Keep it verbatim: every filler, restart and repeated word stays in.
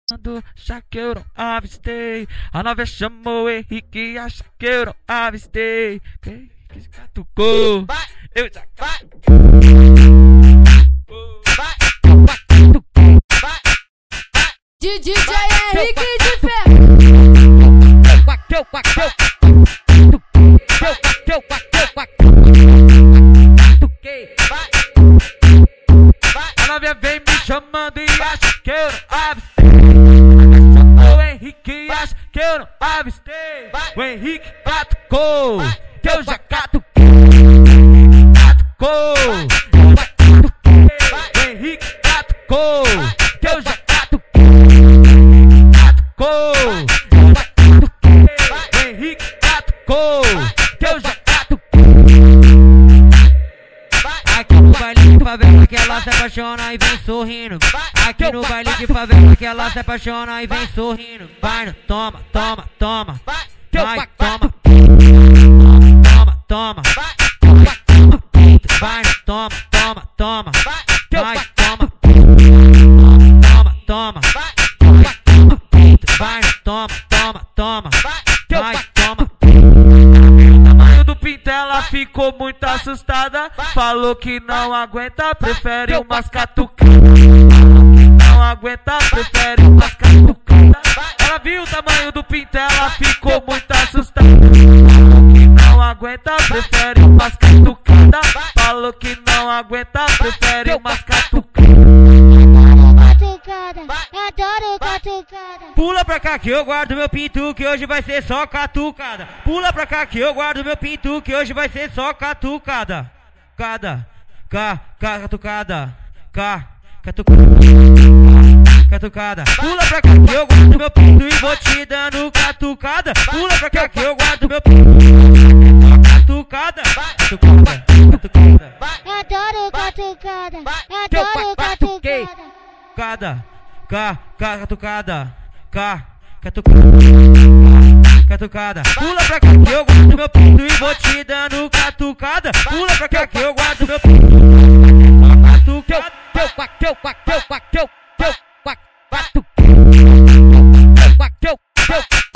Já que eu não avistei, a nova chamou o Henrique, acha que eu não avistei. Quem que se catucou? Eu já D J Henrique de Fé. A novinha vem me chamando e acha que eu não avistei. O Henrique acha que eu não avistei. O Henrique catucou, que eu já catuquei. Catucou, o Henrique catucou, que eu já catuquei. Catucou, o Henrique catucou, que eu já catuquei. Aqui no baile de favela que ela se apaixona e vem sorrindo. Aqui no baile de favela que ela se apaixona e vem sorrindo. Vai no toma, toma, toma. Vai, toma. Toma, toma. Vai no toma, toma, toma. Vai, toma. Toma, toma. Vai no toma, toma, toma. Vai, toma. O tamanho do pinto ela ficou muito assustada. Falou que não aguenta, prefere umas catucadas. Não aguenta, prefere umas catucadas. Ela viu o tamanho do pinto, ela ficou muito assustada. Falou que não aguenta, prefere umas catucadas. Falou que não aguenta, prefere umas catucadas. Catucada, adoro catucada. Pula pra cá que eu guardo meu pinto, que hoje vai ser só catucada. Pula pra cá que eu guardo meu pinto, que hoje vai ser só catucada. Cada, ca, ca, catucada, ca, catucada. Catucada. Pula pra cá que eu guardo meu pinto e vou te dando catucada. Pula pra cá que eu guardo meu pinto. Catucada, catucada, catucada. Adoro catucada, adoro catucada. Cada, ca, ca, catucada, ca, catucada. Catucada. Pula pra cá que eu guardo meu pinto e vou te dando catucada. Pula pra cá que eu guardo meu pinto. Catucada. Catucada.